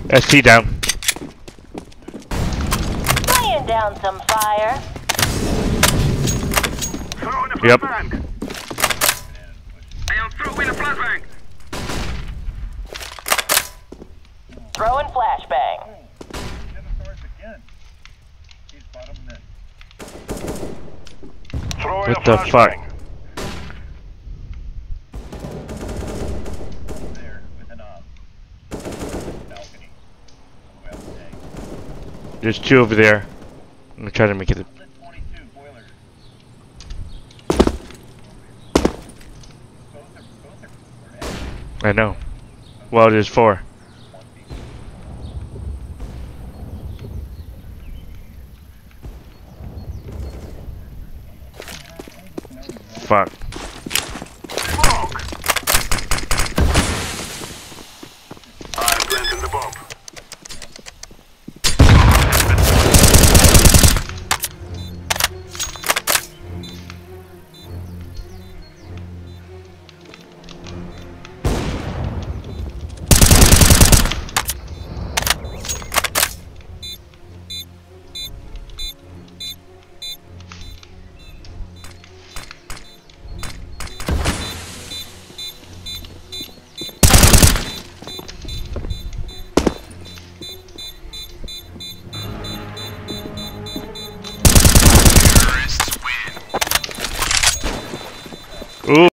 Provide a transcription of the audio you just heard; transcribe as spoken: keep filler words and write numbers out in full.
S T down. Laying down some fire. Throwing a Yep. flashbang. I am throwing a flashbang. Throwing flashbang. Throwing What a the flashbang. fuck? There's two over there. I'm gonna try to make it. I know. Well, there's four. Fuck. Smoke. I'm planting the bomb. Ooh.